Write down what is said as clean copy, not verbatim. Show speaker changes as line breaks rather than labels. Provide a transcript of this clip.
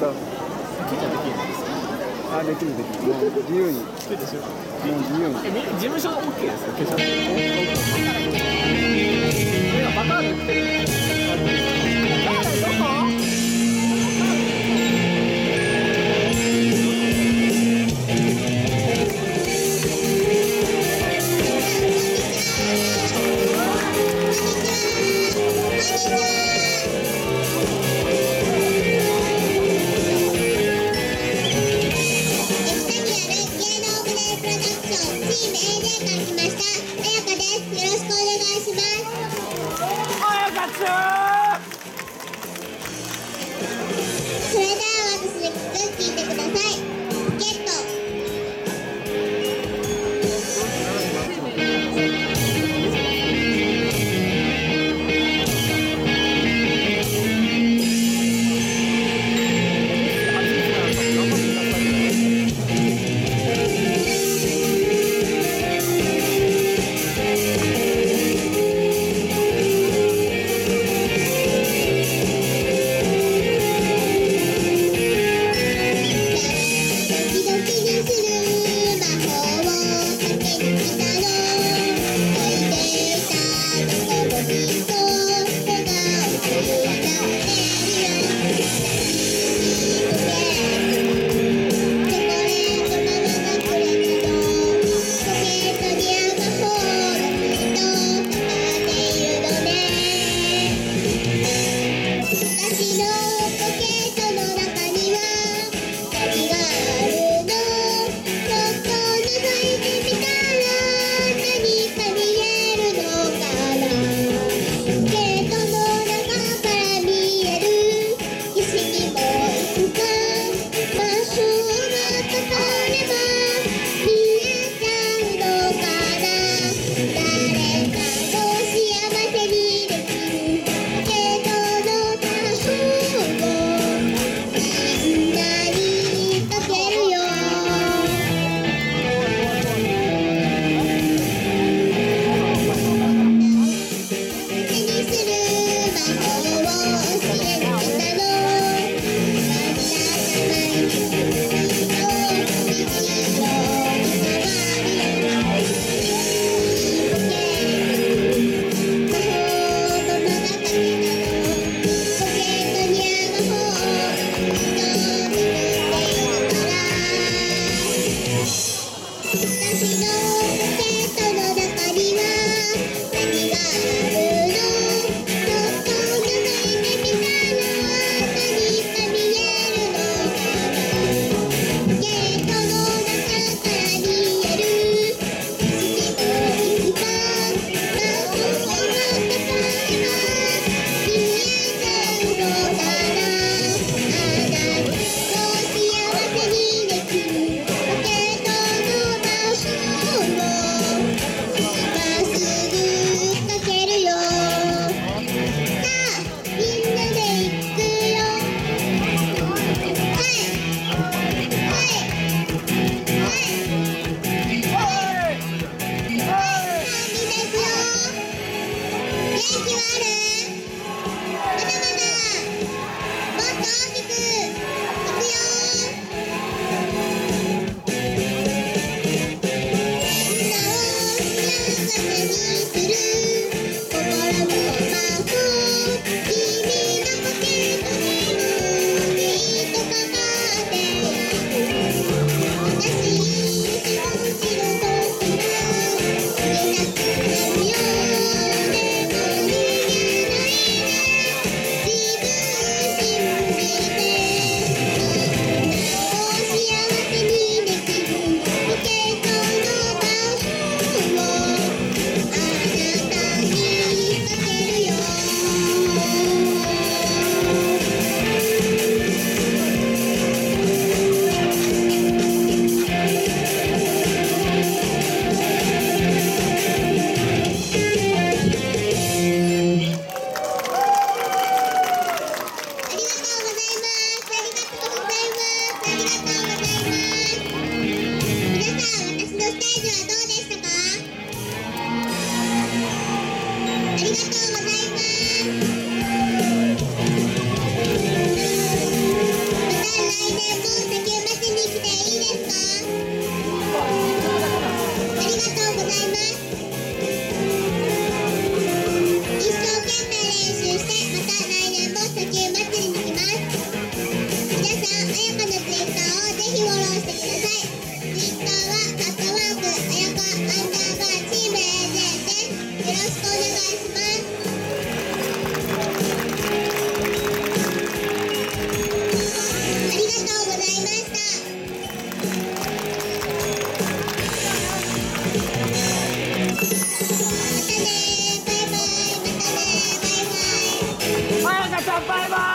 そう
ケチャできるんですか？
あ、できるもう自由に
ケチャしよう。
もう自由に
事務所 OK ですか？ケチャバカール来てる。どこ？
チーム AJ から来ました。あやかです。よろしくお願いします。 やかのツイッターをぜひフォローしてください。ツイッターはあやかチーム AJ です。よろしくお願いします。ありがとうございました。またね、バイバイ。またね、バイバイ。
あやかちゃんバイバイ。